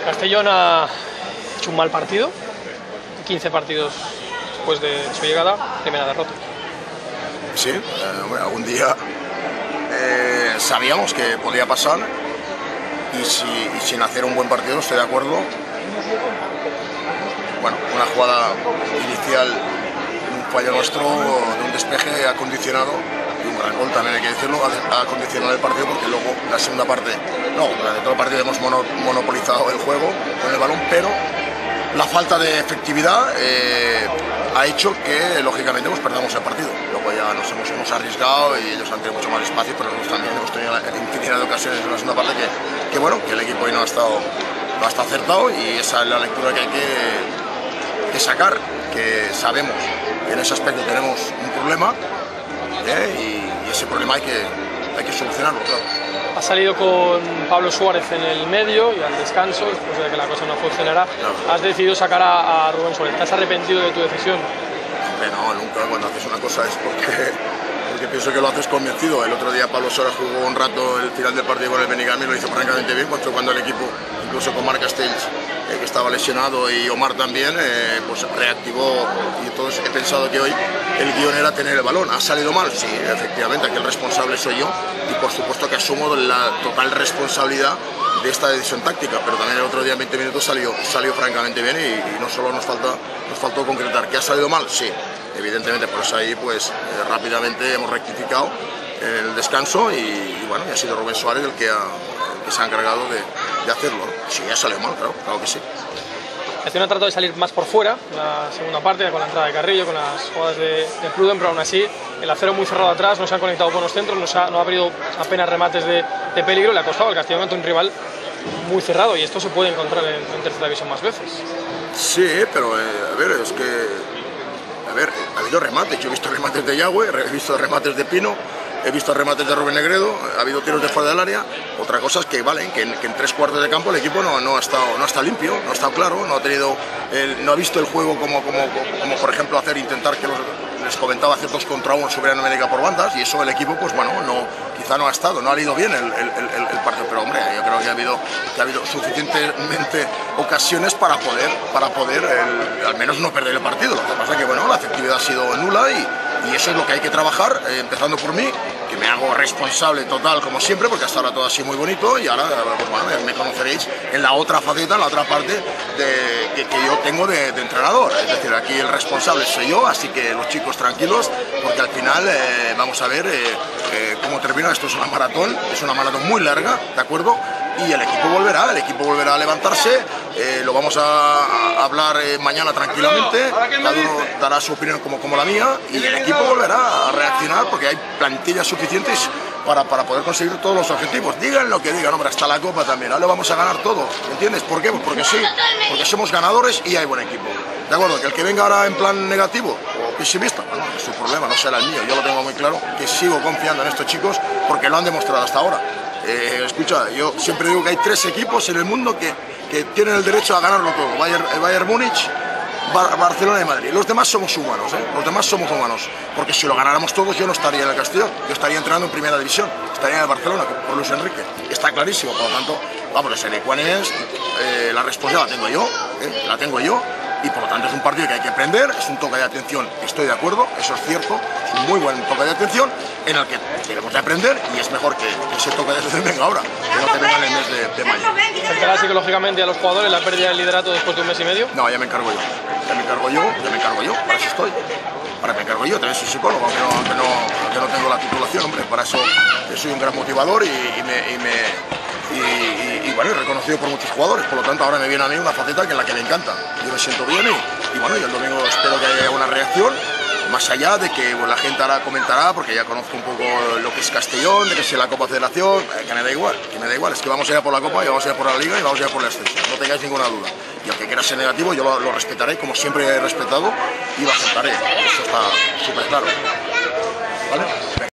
Castellón ha hecho un mal partido, 15 partidos después de su llegada, primera derrota. Sí, bueno, algún día sabíamos que podía pasar y sin hacer un buen partido, estoy de acuerdo. Bueno, una jugada inicial, un fallo nuestro, de un despeje ha condicionado, y un gran gol también hay que decirlo, ha condicionado el partido, porque luego la segunda parte, no, durante todo el partido hemos monopolizado el juego con el balón, pero la falta de efectividad ha hecho que lógicamente pues perdamos el partido. Luego ya nos hemos arriesgado y ellos han tenido mucho más espacio, pero nosotros también hemos tenido infinidad de ocasiones en la segunda parte que bueno, que el equipo hoy no ha estado acertado, y esa es la lectura que hay que sacar, que sabemos que en ese aspecto tenemos un problema y ese problema hay que solucionarlo, claro. Has salido con Pablo Suárez en el medio y al descanso, después de que la cosa no funcionara, claro. Has decidido sacar a Rubén Suárez. ¿Te has arrepentido de tu decisión? No, nunca. Cuando haces una cosa es porque pienso que lo haces convencido. El otro día Pablo Suárez jugó un rato el final del partido con el Benigami, lo hizo francamente bien, cuando el equipo, incluso con Marc Castells, que estaba lesionado, y Omar también, pues reactivó, y entonces he pensado que hoy el guión era tener el balón. ¿Ha salido mal? Sí, efectivamente, aquí el responsable soy yo, y por supuesto que asumo la total responsabilidad de esta decisión táctica, pero también el otro día en 20 minutos salió francamente bien, y no solo nos faltó concretar. ¿Que ha salido mal? Sí, evidentemente, por eso ahí pues rápidamente hemos rectificado en el descanso, y bueno, y ha sido Rubén Suárez el que se ha encargado de hacerlo, ¿no? Sí, ya salió mal, claro que sí. Castellón ha tratado de salir más por fuera, la segunda parte, con la entrada de Carrillo, con las jugadas de Pruden, pero aún así el acero muy cerrado atrás, no se han conectado con los centros, no ha habido apenas remates de peligro, le ha costado al Castellón ante un rival muy cerrado, y esto se puede encontrar en tercera división más veces. Sí, pero a ver, es que ha habido remates. Yo he visto remates de Yagüe, he visto remates de Pino, he visto remates de Rubén Negredo, ha habido tiros de fuera del área. Otra cosa es que valen, que en tres cuartos de campo el equipo no ha estado limpio, no ha estado claro, no ha visto el juego como por ejemplo intentar que les comentaba, hacer 2 contra 1 sobre América por bandas, y eso el equipo pues bueno, quizá no ha ido bien el partido, pero hombre, yo creo que ha habido suficientemente ocasiones para poder al menos no perder el partido. Lo que pasa es que bueno, la efectividad ha sido nula, y eso es lo que hay que trabajar, empezando por mí, que me hago responsable total como siempre, porque hasta ahora todo ha sido muy bonito, y ahora pues bueno, me conoceréis en la otra faceta, en la otra parte que yo tengo de entrenador. Es decir, aquí el responsable soy yo, así que los chicos tranquilos, porque al final vamos a ver cómo termina. Esto es una maratón muy larga, ¿de acuerdo? Y el equipo volverá a levantarse, lo vamos a hablar mañana tranquilamente, cada uno dará su opinión como la mía, y el equipo volverá a reaccionar, porque hay plantillas suficientes para poder conseguir todos los objetivos. Digan lo que digan, hombre, hasta la Copa también, ahora lo vamos a ganar todo, ¿entiendes? ¿Por qué? Pues porque sí, porque somos ganadores y hay buen equipo. ¿De acuerdo? Que el que venga ahora en plan negativo o pesimista, bueno, es su problema, no será el mío. Yo lo tengo muy claro, que sigo confiando en estos chicos porque lo han demostrado hasta ahora. Escucha, yo siempre digo que hay 3 equipos en el mundo que tienen el derecho a ganarlo todo: Bayern Múnich, Barcelona y Madrid. Los demás somos humanos, los demás somos humanos, porque si lo ganáramos todos yo no estaría en el Castellón, yo estaría entrenando en primera división, estaría en el Barcelona por Luis Enrique, está clarísimo. Por lo tanto, vamos, la responsabilidad la tengo yo, y por lo tanto es un partido que hay que aprender, es un toque de atención, estoy de acuerdo, eso es cierto, es un muy buen toque de atención en el que debemos de aprender, y es mejor que ese toque de atención venga ahora, que no que venga en el mes de mayo. ¿Afectará psicológicamente a los jugadores la pérdida del liderato después de un mes y medio? No, ya me encargo yo, para eso estoy. Ahora me encargo yo, también soy psicólogo, aunque no tengo la titulación, hombre, para eso soy un gran motivador y bueno, reconocido por muchos jugadores. Por lo tanto, ahora me viene a mí una faceta en la que me encanta. Yo me siento bien, y bueno, y el domingo espero que haya una reacción, más allá de que la gente ahora comentará, porque ya conozco un poco lo que es Castellón, de que si la Copa Federación, que me da igual, es que vamos a ir a por la Copa, y vamos a ir por la Liga, y vamos a ir por el ascenso, no tengáis ninguna duda. Y aunque quiera ser negativo, yo lo respetaré, como siempre he respetado, y lo aceptaré, eso está súper claro. ¿Vale?